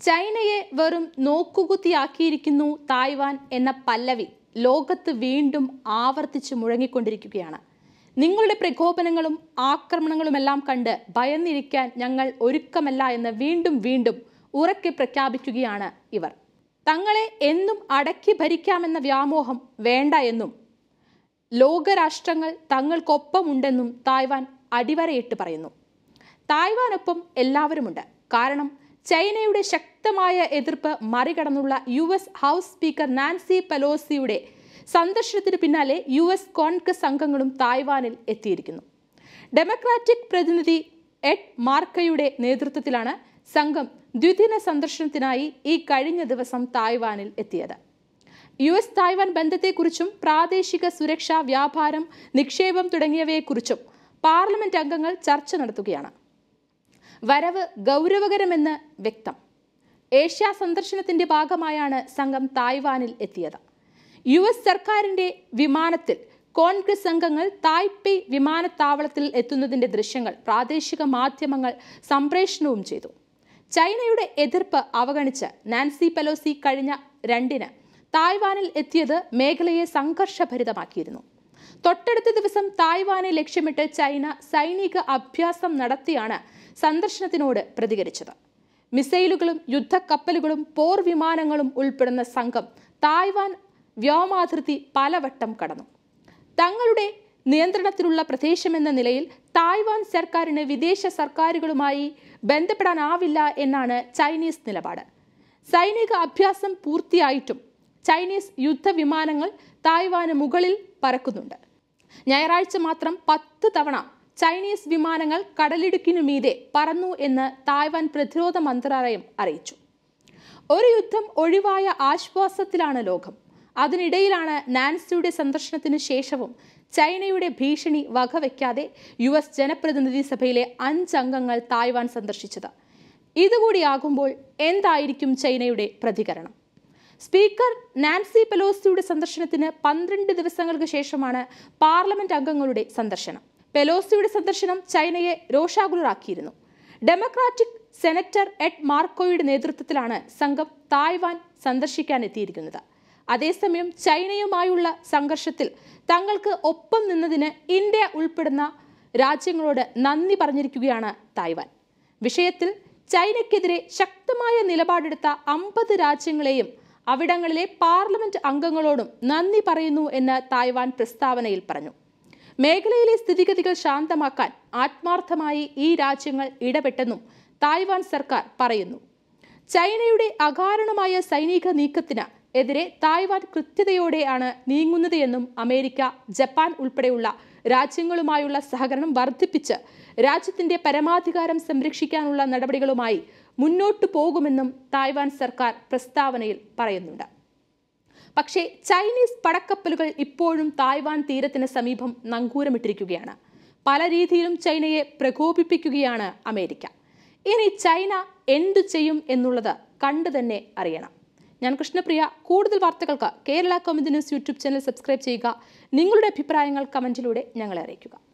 ചൈനയെ വെറും നോക്കുകുത്തിയാക്കിയിരിക്കുന്നു തായ്വാൻ എന്ന പല്ലവി ലോകത്ത് വീണ്ടും ആവർത്തിച്ച് മുഴങ്ങിക്കൊണ്ടിരിക്കുകയാണ്. നിങ്ങളുടെ പ്രകോപനങ്ങളും ആക്രമണങ്ങളുമെല്ലാം കണ്ട് ഭയന്നിരിക്കാൻ ഞങ്ങൾ ഒരുക്കമല്ല എന്ന് വീണ്ടും ഉറക്കെ പ്രഖ്യാപിക്കുകയാണ് ഇവർ. തങ്ങളെ എന്നും അടക്കി ഭരിക്കാമെന്ന വ്യാമോഹം വേണ്ട എന്നും ലോകരാഷ്ട്രങ്ങൾ തങ്ങൾക്കൊപ്പമുണ്ടെന്നും തായ്വാൻ അടിവരയിട്ട് പറയുന്നു. തായ്വാനൊപ്പം എല്ലാവരുമുണ്ട്. കാരണം ചൈനയുടെ ശക്തമായ എതിർപ്പ് മറികടന്നുള്ള US ഹൗസ് സ്പീക്കർ നാൻസി പെലോസിയുടെ സന്ദർശനത്തിന് പിന്നാലെ US കോൺഗ്രസ് അംഗങ്ങളും തായ്വാനിൽ എത്തിയിരിക്കുന്നു. ഡെമോക്രാറ്റിക് പ്രതിനിധി എഡ് മാർക്കയുടെ നേതൃത്വത്തിലാണ് സംഘം ദ്വിദിന സന്ദർശനത്തിനായി ഈ കഴിഞ്ഞ ദിവസം തായ്വാനിൽ എത്തിയത്. US തായ്വാൻ ബന്ധത്തെക്കുറിച്ചും പ്രാദേശിക സുരക്ഷ, വ്യാപാരം, നിക്ഷേപം തുടങ്ങിയവയെക്കുറിച്ചും പാർലമെന്റ് അംഗങ്ങൾ ചർച്ച നടത്തുകയാണ്. വരവ് ഗൗരവകരമെന്ന് വ്യക്തം. ഏഷ്യ സന്ദർശനത്തിന്റെ ഭാഗമായാണ് സംഘം തായ്വാനിൽ എത്തിയത്. US സർക്കാരിന്റെ വിമാനത്തിൽ കോൺഗ്രസ് അംഗങ്ങൾ തായ്പേയ് വിമാനത്താവളത്തിൽ എത്തുന്നതിന്റെ ദൃശ്യങ്ങൾ പ്രാദേശിക മാധ്യമങ്ങൾ സംപ്രേഷണവും ചെയ്തു. ചൈനയുടെ എതിർപ്പ് അവഗണിച്ച് നാൻസി പെലോസി കഴിഞ്ഞ 2-ന് തായ്വാനിൽ എത്തിയത് മേഖലയെ സംഘർഷഭരിതമാക്കിയിരുന്നു. തൊട്ടടുത്ത ദിവസം തായ്വാനെ ലക്ഷ്യമിട്ട് ചൈന സൈനിക അഭ്യാസം നടത്തിയാണ് സന്ദർശനത്തിനോട് പ്രതികരിച്ചത്. മിസൈലുകളും യുദ്ധക്കപ്പലുകളും പോർ വിമാനങ്ങളും ഉൾപ്പെടുന്ന സംഘം തായ്വാൻ വ്യോമാതിർത്തി പലവട്ടം കടന്നു. തങ്ങളുടെ നിയന്ത്രണത്തിലുള്ള പ്രദേശമെന്ന നിലയിൽ തായ്വാൻ സർക്കാരിന് വിദേശ സർക്കാരുകളുമായി ബന്ധപ്പെടാനാവില്ല എന്നാണ് ചൈനീസ് നിലപാട്. സൈനിക അഭ്യാസം പൂർത്തിയായിട്ടും ചൈനീസ് യുദ്ധവിമാനങ്ങൾ തായ്വാന് മുകളിൽ പറക്കുന്നുണ്ട്. ഞായറാഴ്ച മാത്രം 10 തവണ ചൈനീസ് വിമാനങ്ങൾ കടലിടുക്കിനു മീതെ പറന്നു എന്ന് തായ്വാൻ പ്രതിരോധ മന്ത്രാലയം അറിയിച്ചു. ഒരു യുദ്ധം ഒഴിവായ ആശ്വാസത്തിലാണ് ലോകം. അതിനിടയിലാണ് നാൻസിയുടെ സന്ദർശനത്തിന് ശേഷവും ചൈനയുടെ ഭീഷണി വകവയ്ക്കാതെ US ജനപ്രതിനിധി സഭയിലെ 5 അംഗങ്ങൾ തായ്വാൻ സന്ദർശിച്ചത്. ഇതുകൂടിയാകുമ്പോൾ എന്തായിരിക്കും ചൈനയുടെ പ്രതികരണം? സ്പീക്കർ നാൻസി പെലോസിയുടെ സന്ദർശനത്തിന് 12 ദിവസങ്ങൾക്ക് ശേഷമാണ് പാർലമെന്റ് അംഗങ്ങളുടെ സന്ദർശനം. പെലോസിയുടെ സന്ദർശനം ചൈനയെ രോഷാകുലരാക്കിയിരുന്നു. ഡെമോക്രാറ്റിക് സെനറ്റർ എഡ് മാർക്കോയുടെ നേതൃത്വത്തിലാണ് സംഘം തായ്വാൻ സന്ദർശിക്കാൻ എത്തിയിരിക്കുന്നത്. അതേസമയം ചൈനയുമായുള്ള സംഘർഷത്തിൽ തങ്ങൾക്ക് ഒപ്പം നിന്നതിന് ഇന്ത്യ ഉൾപ്പെടുന്ന രാജ്യങ്ങളോട് നന്ദി പറഞ്ഞിരിക്കുകയാണ് തായ്വാൻ. വിഷയത്തിൽ ചൈനയ്ക്കെതിരെ ശക്തമായ നിലപാടെടുത്ത 50 രാജ്യങ്ങളെയും അവിടങ്ങളിലെ പാർലമെന്റ് അംഗങ്ങളോടും നന്ദി പറയുന്നു എന്ന് തായ്വാൻ പ്രസ്താവനയിൽ പറഞ്ഞു. മേഖലയിലെ സ്ഥിതിഗതികൾ ശാന്തമാക്കാൻ ആത്മാർത്ഥമായി ഈ രാജ്യങ്ങൾ ഇടപെട്ടെന്നും തായ്വാൻ സർക്കാർ പറയുന്നു. ചൈനയുടെ അകാരണമായ സൈനിക നീക്കത്തിന് എതിരെ തായ്വാൻ കൃത്യതയോടെയാണ് നീങ്ങുന്നത് എന്നും അമേരിക്ക, ജപ്പാൻ ഉൾപ്പെടെയുള്ള രാജ്യങ്ങളുമായുള്ള സഹകരണം വർദ്ധിപ്പിച്ച് രാജ്യത്തിന്റെ പരമാധികാരം സംരക്ഷിക്കാനുള്ള നടപടികളുമായി മുന്നോട്ടു പോകുമെന്നും തായ്വാൻ സർക്കാർ പ്രസ്താവനയിൽ പറയുന്നുണ്ട്. പക്ഷേ ചൈനീസ് പടക്കപ്പലുകൾ ഇപ്പോഴും തായ്വാൻ തീരത്തിന് സമീപം നങ്കൂരമിട്ടിരിക്കുകയാണ്. പല രീതിയിലും ചൈനയെ പ്രകോപിപ്പിക്കുകയാണ് അമേരിക്ക. ഇനി ചൈന എന്തു ചെയ്യും എന്നുള്ളത് കണ്ടു തന്നെ അറിയണം. ഞാൻ കൃഷ്ണപ്രിയ. കൂടുതൽ വാർത്തകൾക്ക് Kerala Kaumudi news YouTube channel subscribe ചെയ്യുക. നിങ്ങളുടെ അഭിപ്രായങ്ങൾ കമന്റിലൂടെ ഞങ്ങളെ അറിയിക്കുക.